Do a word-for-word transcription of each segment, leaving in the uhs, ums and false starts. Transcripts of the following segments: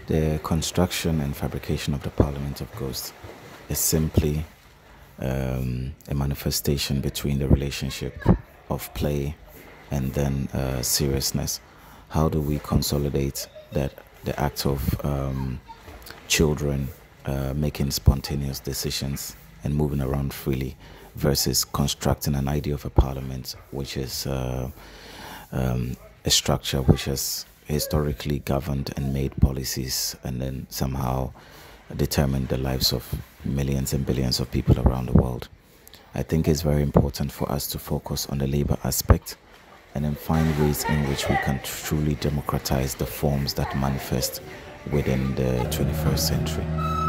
The construction and fabrication of the Parliament of Ghosts is simply um, a manifestation between the relationship of play and then uh, seriousness. How do we consolidate that the act of um, children uh, making spontaneous decisions and moving around freely versus constructing an idea of a parliament, which is uh, um, a structure which has historically governed and made policies and then somehow determined the lives of millions and billions of people around the world. I think it's very important for us to focus on the labor aspect and then find ways in which we can truly democratize the forms that manifest within the twenty-first century.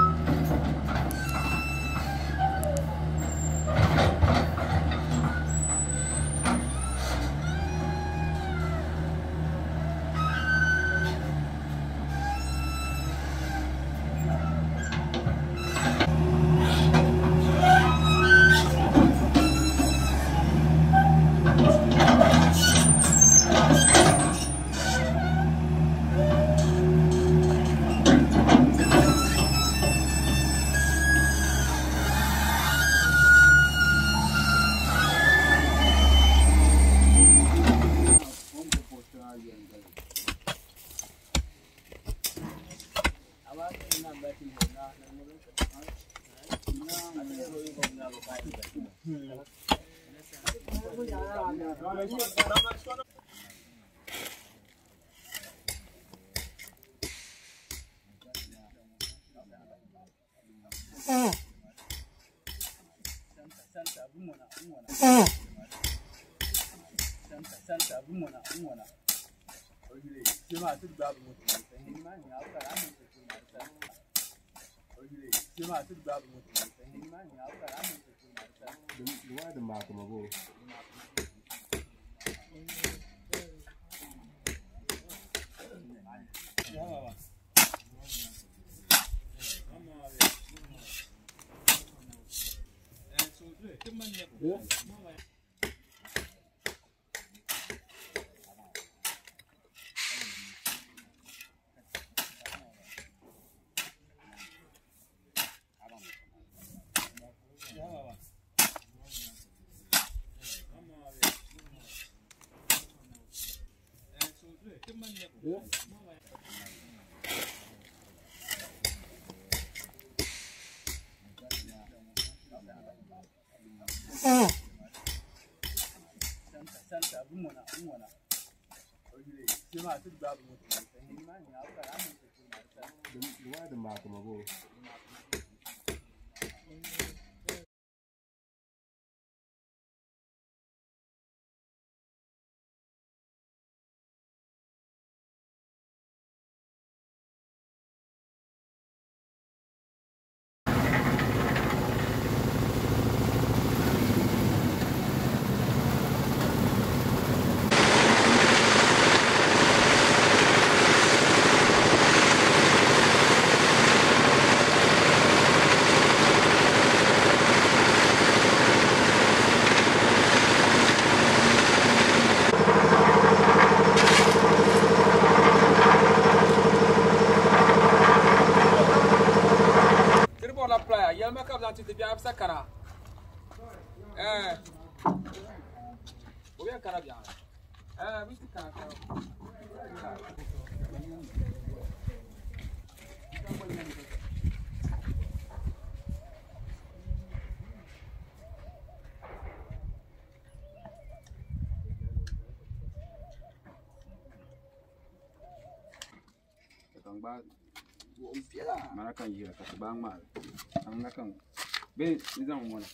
Marakan jira ka bang mal. Ang nakang be nizam mona.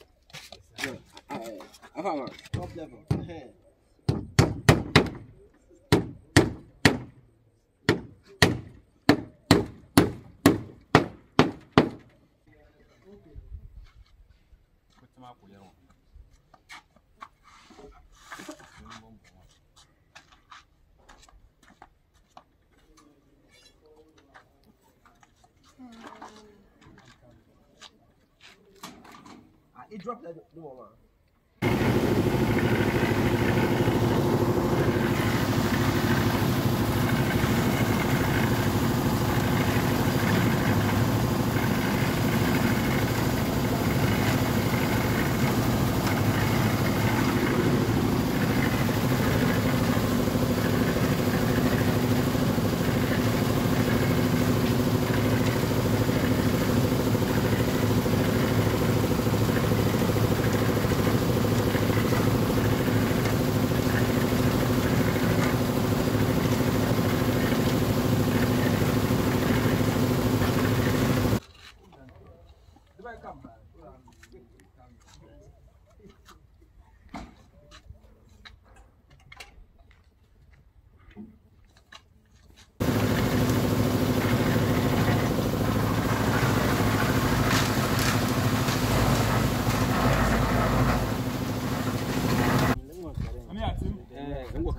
Afa ma top level. He. Kutuma ko yawo. It dropped that the wall.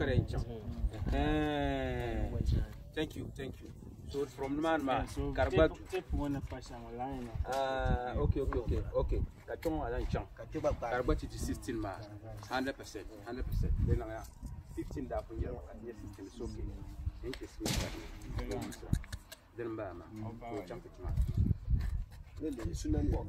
kare chang. Eh. Thank you, thank you. So from the man man karbat ah okay okay okay okay ka chong alan chang karbat is sixteen ma one hundred percent one hundred percent then na fifteen da for year ka yes system is okay thank you so much then ba ma ko chang pitima le sunan ko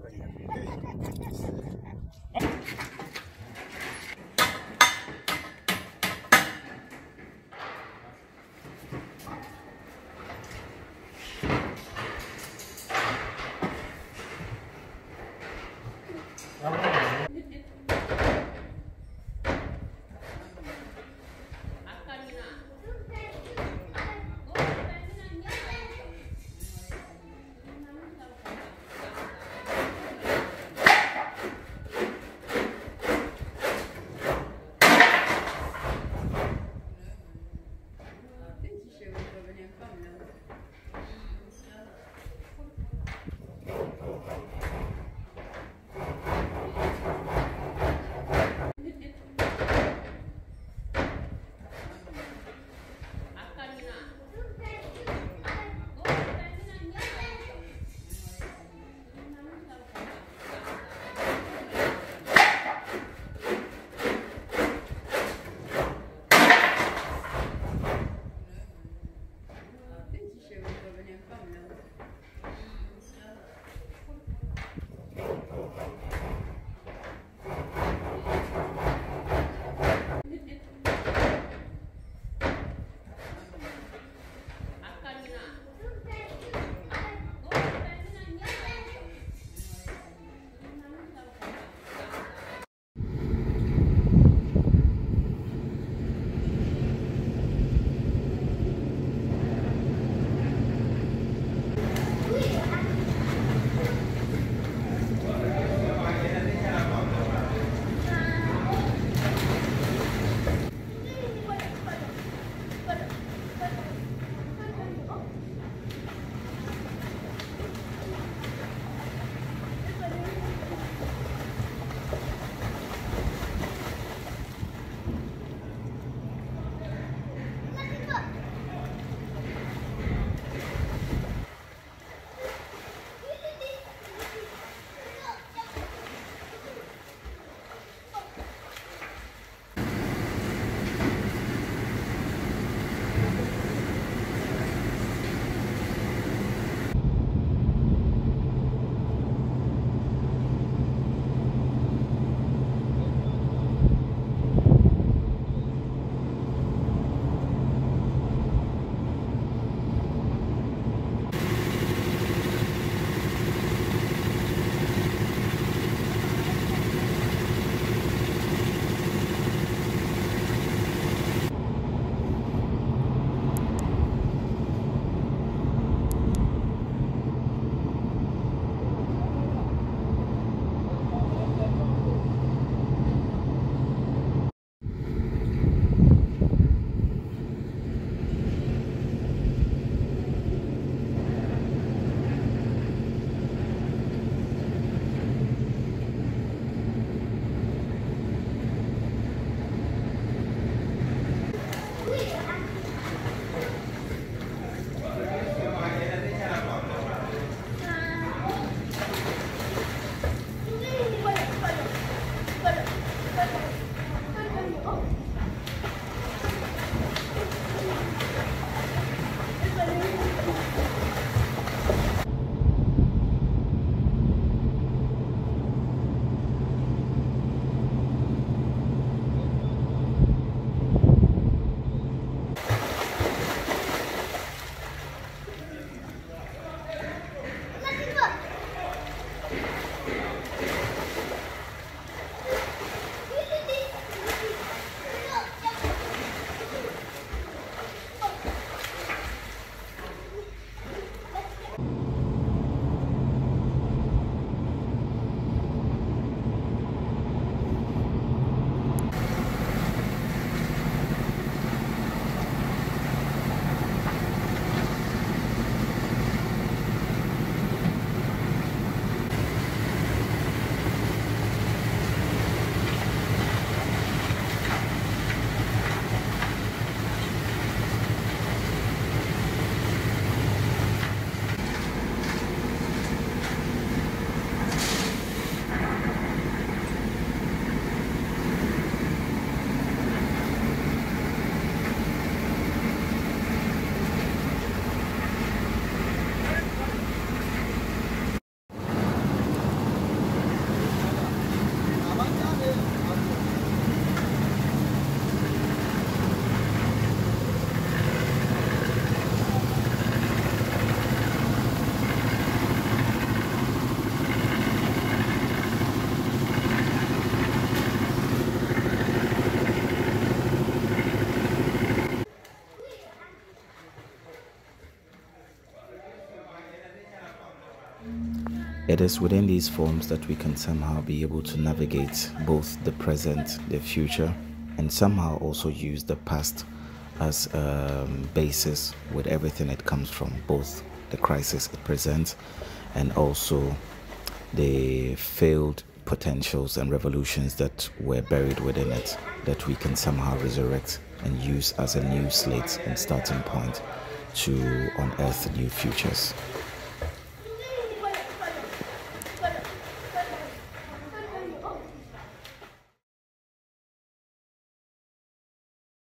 It is within these forms that we can somehow be able to navigate both the present, the future, and somehow also use the past as a um, basis with everything it comes from, both the crisis it presents and also the failed potentials and revolutions that were buried within it, that we can somehow resurrect and use as a new slate and starting point to unearth new futures.